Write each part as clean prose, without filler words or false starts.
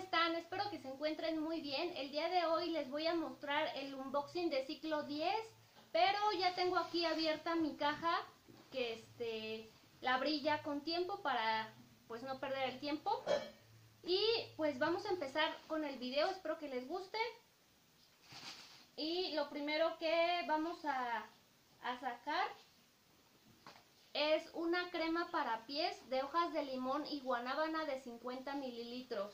están? Espero que se encuentren muy bien. El día de hoy les voy a mostrar el unboxing de ciclo 10, pero ya tengo aquí abierta mi caja que la abrí ya con tiempo para pues no perder el tiempo. Y pues vamos a empezar con el video, espero que les guste. Y lo primero que vamos a sacar es una crema para pies de hojas de limón y guanábana de 50 mililitros.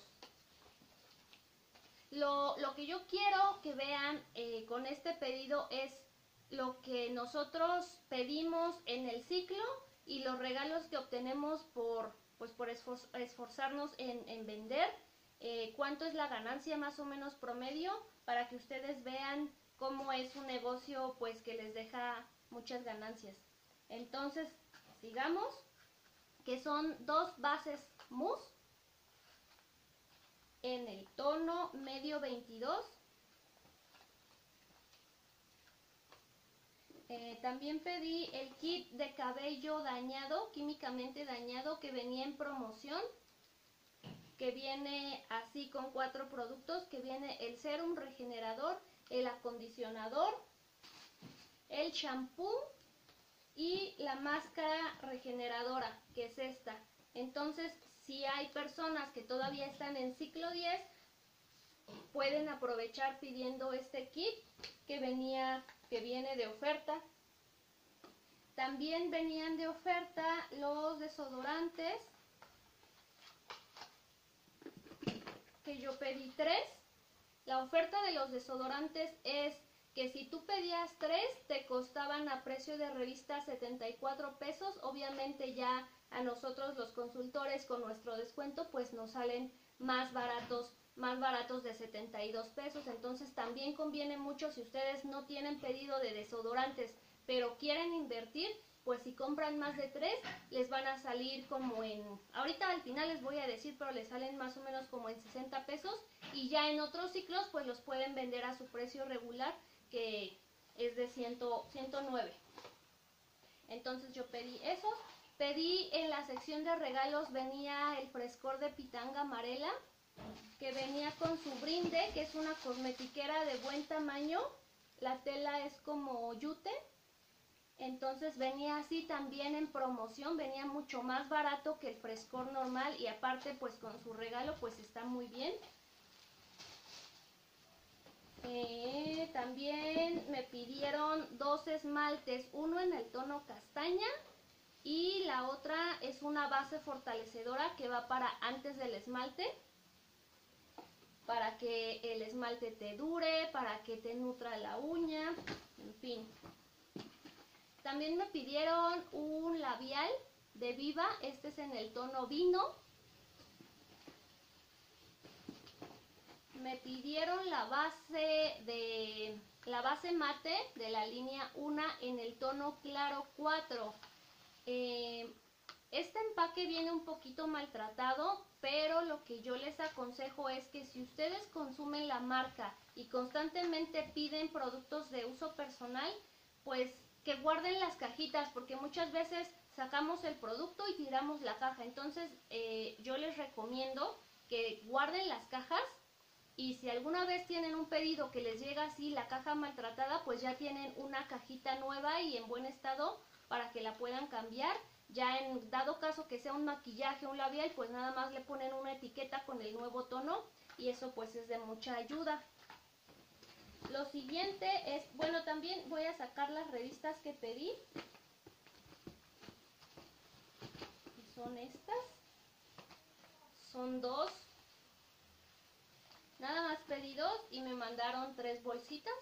Lo que yo quiero que vean con este pedido es lo que nosotros pedimos en el ciclo y los regalos que obtenemos por esforzarnos en vender. Cuánto es la ganancia más o menos promedio, para que ustedes vean cómo es un negocio pues que les deja muchas ganancias. Entonces, sigamos, que son 2 bases mousse en el tono medio 22. También pedí el kit de cabello dañado, químicamente dañado, que venía en promoción, que viene así con 4 productos, que viene el serum regenerador, el acondicionador, el shampoo y la máscara regeneradora, que es esta. Entonces, si hay personas que todavía están en ciclo 10, pueden aprovechar pidiendo este kit que viene de oferta. También venían de oferta los desodorantes, que yo pedí 3. La oferta de los desodorantes es que si tú pedías 3, te costaban a precio de revista 74 pesos. Obviamente ya a nosotros los consultores con nuestro descuento pues nos salen más baratos de 72 pesos. Entonces también conviene mucho, si ustedes no tienen pedido de desodorantes pero quieren invertir, pues si compran más de 3, les van a salir como ahorita al final les voy a decir, pero les salen más o menos como en 60 pesos. Y ya en otros ciclos pues los pueden vender a su precio regular, que es de 109. Entonces yo pedí esos. Pedí en la sección de regalos, venía el frescor de pitanga amarela, que venía con su brinde, que es una cosmetiquera de buen tamaño. La tela es como yute. Entonces venía así también en promoción, venía mucho más barato que el frescor normal, y aparte pues con su regalo pues está muy bien. También me pidieron 2 esmaltes, uno en el tono castaña y la otra es una base fortalecedora que va para antes del esmalte, para que el esmalte te dure, para que te nutra la uña, en fin. También me pidieron un labial de Viva, este es en el tono vino. Me pidieron la base mate de la línea 1 en el tono claro 4. Este empaque viene un poquito maltratado, pero lo que yo les aconsejo es que si ustedes consumen la marca y constantemente piden productos de uso personal, pues que guarden las cajitas, porque muchas veces sacamos el producto y tiramos la caja. Entonces yo les recomiendo que guarden las cajas, y si alguna vez tienen un pedido que les llega así la caja maltratada, pues ya tienen una cajita nueva y en buen estado para que la puedan cambiar. Ya en dado caso que sea un maquillaje, un labial, pues nada más le ponen una etiqueta con el nuevo tono, y eso pues es de mucha ayuda. Lo siguiente es, bueno, también voy a sacar las revistas que pedí. Son estas. Son 2. Nada más pedí 2 y me mandaron 3 bolsitas.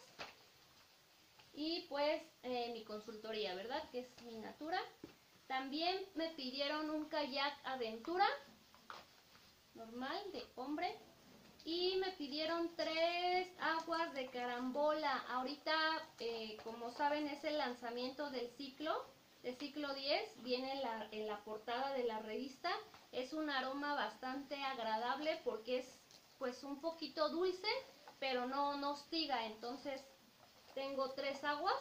Y pues mi consultoría, ¿verdad? Que es mi Natura. También me pidieron un kayak Aventura normal de hombre. Y me pidieron 3 aguas de carambola. Ahorita, como saben, es el lanzamiento del ciclo 10. Viene en la portada de la revista. Es un aroma bastante agradable porque es pues un poquito dulce, pero no hostiga. Entonces tengo 3 aguas.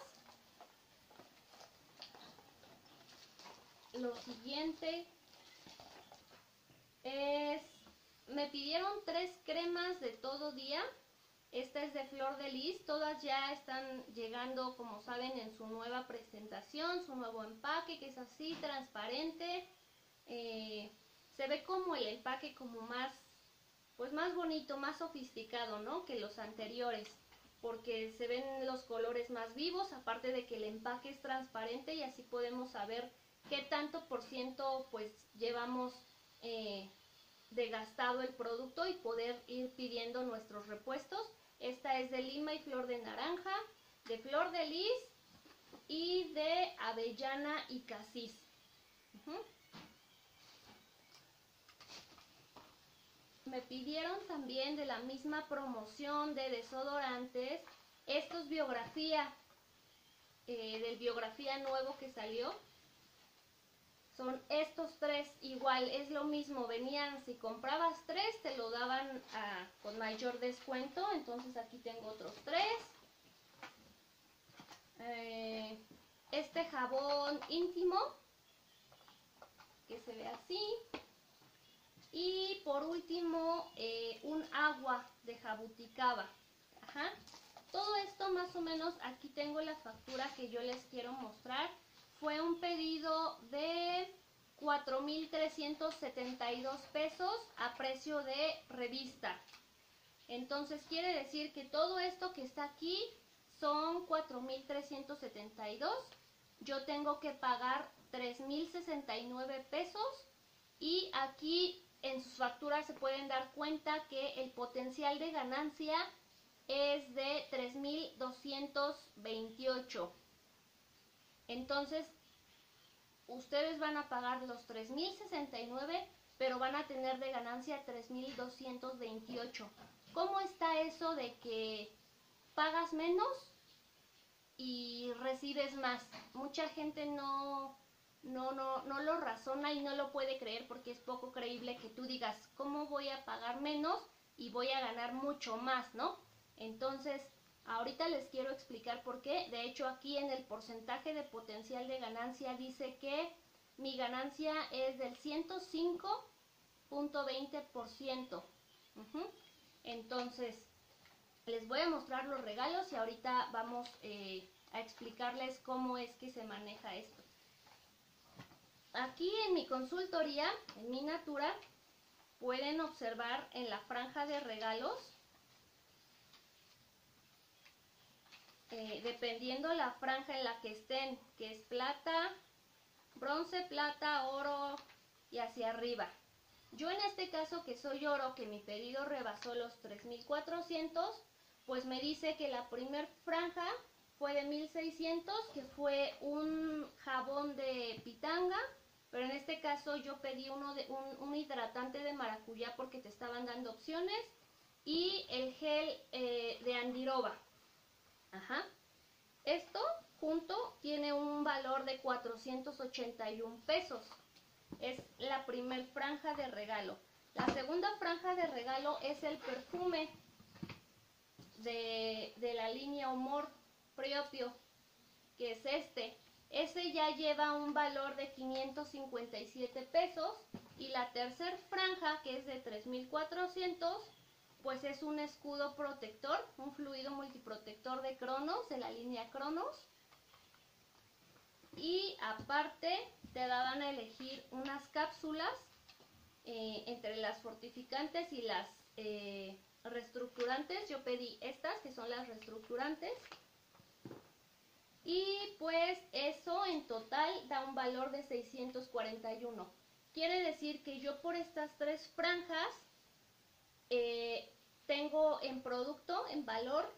Lo siguiente es, me pidieron 3 cremas de todo día. Esta es de Flor de Lis, todas ya están llegando, como saben, en su nueva presentación, su nuevo empaque, que es así, transparente. Se ve como el empaque como más, pues más bonito, más sofisticado, ¿no? Que los anteriores, porque se ven los colores más vivos, aparte de que el empaque es transparente y así podemos saber qué tanto por ciento pues llevamos de gastado el producto y poder ir pidiendo nuestros repuestos. Esta es de lima y flor de naranja, de Flor de Lis y de avellana y casis. Me pidieron también de la misma promoción de desodorantes, estos biografía, del biografía nuevo que salió. Son estos 3, igual, es lo mismo, venían, si comprabas 3 te lo daban con mayor descuento, entonces aquí tengo otros 3. Este jabón íntimo, que se ve así. Y por último, un agua de jabuticaba. Ajá. Todo esto más o menos, aquí tengo la factura que yo les quiero mostrar. Fue un pedido de 4,372 pesos a precio de revista. Entonces quiere decir que todo esto que está aquí son 4,372. Yo tengo que pagar 3,069 pesos. Y aquí en sus facturas se pueden dar cuenta que el potencial de ganancia es de 3,228. Entonces, ustedes van a pagar los 3,069, pero van a tener de ganancia 3,228. ¿Cómo está eso de que pagas menos y recibes más? Mucha gente no lo razona y no lo puede creer, porque es poco creíble que tú digas, ¿cómo voy a pagar menos y voy a ganar mucho más, no? Entonces, ahorita les quiero explicar por qué. De hecho, aquí en el porcentaje de potencial de ganancia dice que mi ganancia es del 105.20%. Entonces, les voy a mostrar los regalos y ahorita vamos a explicarles cómo es que se maneja esto. Aquí en mi consultoría, en Mi Natura, pueden observar en la franja de regalos, dependiendo la franja en la que estén, que es plata, bronce, plata, oro y hacia arriba. Yo en este caso, que soy oro, que mi pedido rebasó los 3,400, pues me dice que la primer franja fue de 1,600, que fue un jabón de pitanga, pero en este caso yo pedí un hidratante de maracuyá porque te estaban dando opciones, y el gel de andiroba. Ajá. Esto junto tiene un valor de 481 pesos. Es la primer franja de regalo. La segunda franja de regalo es el perfume de la línea Humor Propio, que es este. Ese ya lleva un valor de 557 pesos. Y la tercera franja, que es de 3,400, pues es un escudo protector, un fluido multiprotector de Cronos, de la línea Cronos. Y aparte te daban a elegir unas cápsulas entre las fortificantes y las reestructurantes. Yo pedí estas, que son las reestructurantes. Y pues eso en total da un valor de 641. Quiere decir que yo por estas 3 franjas tengo en producto, en valor,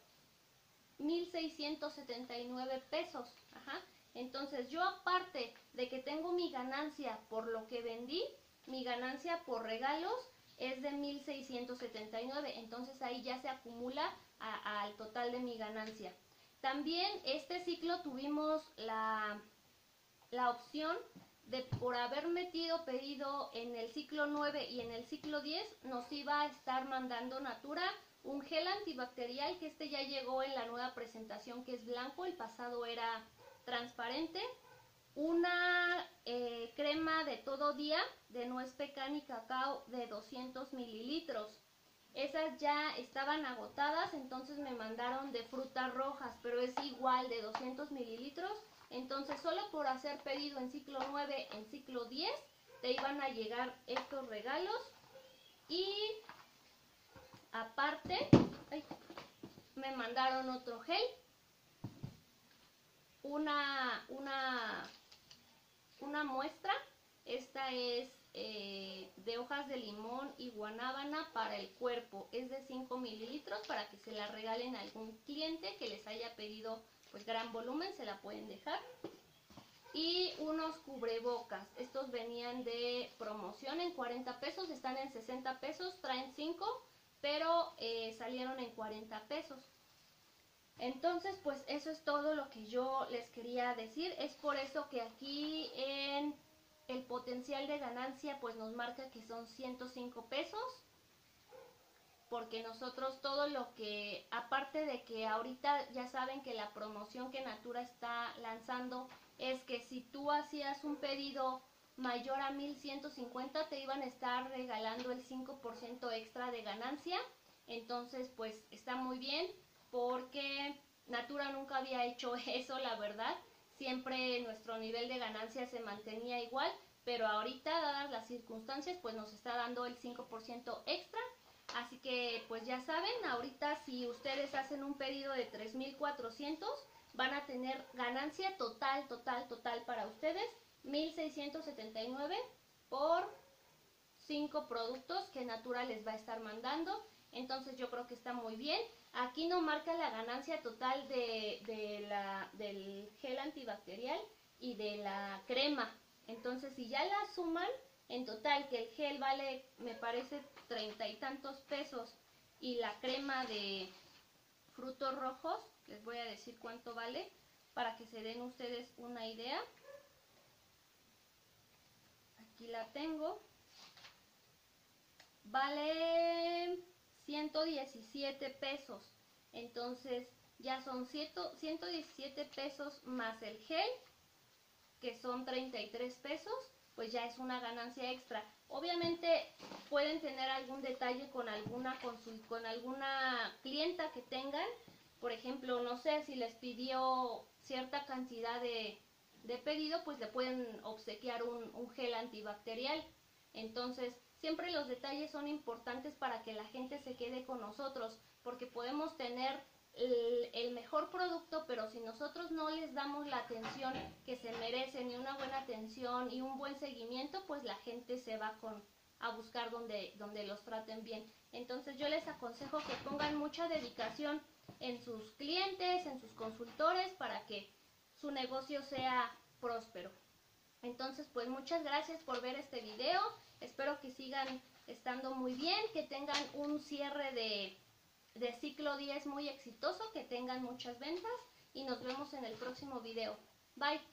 1,679 pesos. Ajá. Entonces yo, aparte de que tengo mi ganancia por lo que vendí, mi ganancia por regalos es de 1,679. Entonces ahí ya se acumula al total de mi ganancia. También este ciclo tuvimos la opción de, por haber metido pedido en el ciclo 9 y en el ciclo 10, nos iba a estar mandando Natura un gel antibacterial, que ya llegó en la nueva presentación, que es blanco. El pasado era transparente. una crema de todo día de nuez pecan y cacao de 200 mililitros. Esas ya estaban agotadas, entonces me mandaron de frutas rojas, pero es igual de 200 mililitros. Entonces solo por hacer pedido en ciclo 9, en ciclo 10, te iban a llegar estos regalos. Y aparte, me mandaron otro gel, una muestra. Esta es de hojas de limón y guanábana para el cuerpo. Es de 5 mililitros para que se la regalen a algún cliente que les haya pedido pues gran volumen, se la pueden dejar. Y unos cubrebocas. Estos venían de promoción en 40 pesos, están en 60 pesos, traen 5, pero salieron en 40 pesos. Entonces, pues eso es todo lo que yo les quería decir. Es por eso que aquí en el potencial de ganancia pues nos marca que son 105 pesos. Porque nosotros todo lo que, aparte de que ahorita ya saben que la promoción que Natura está lanzando es que si tú hacías un pedido mayor a 1150 te iban a estar regalando el 5% extra de ganancia. Entonces pues está muy bien porque Natura nunca había hecho eso, la verdad. Siempre nuestro nivel de ganancia se mantenía igual, pero ahorita, dadas las circunstancias, pues nos está dando el 5% extra. Así que pues ya saben, ahorita si ustedes hacen un pedido de 3,400 van a tener ganancia total para ustedes, 1,679 por 5 productos que Natura les va a estar mandando. Entonces yo creo que está muy bien. Aquí no marca la ganancia total del gel antibacterial y de la crema. Entonces si ya la suman, en total que el gel vale, me parece, 30 y tantos pesos y la crema de frutos rojos, les voy a decir cuánto vale para que se den ustedes una idea. Aquí la tengo. Vale 117 pesos. Entonces ya son 117 pesos más el gel, que son 33 pesos, pues ya es una ganancia extra. Obviamente pueden tener algún detalle con alguna clienta que tengan. Por ejemplo, no sé, si les pidió cierta cantidad de pedido, pues le pueden obsequiar un gel antibacterial. Entonces, siempre los detalles son importantes para que la gente se quede con nosotros, porque podemos tener el mejor producto, pero si nosotros no les damos la atención que se merecen y una buena atención y un buen seguimiento, pues la gente se va a buscar donde los traten bien. Entonces yo les aconsejo que pongan mucha dedicación en sus clientes, en sus consultores, para que su negocio sea próspero. Entonces pues muchas gracias por ver este video, espero que sigan estando muy bien, que tengan un cierre de ciclo 10 muy exitoso, que tengan muchas ventas y nos vemos en el próximo video. Bye.